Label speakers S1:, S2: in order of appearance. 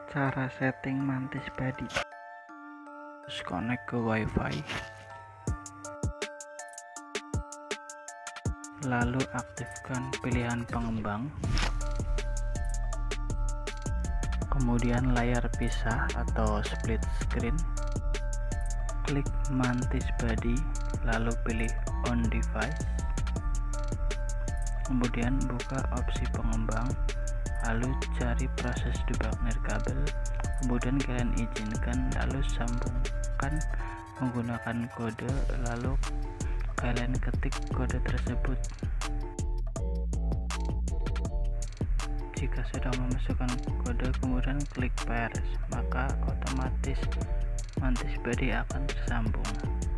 S1: Cara setting Mantis Body. Terus connect ke WiFi, lalu aktifkan pilihan pengembang, kemudian layar pisah atau split screen, klik Mantis Body, lalu pilih on device, kemudian buka opsi pengembang, lalu cari proses debug nirkabel, kemudian kalian izinkan, lalu sambungkan menggunakan kode, lalu kalian ketik kode tersebut. Jika sudah memasukkan kode kemudian klik pairs, maka otomatis Mantis Body akan tersambung.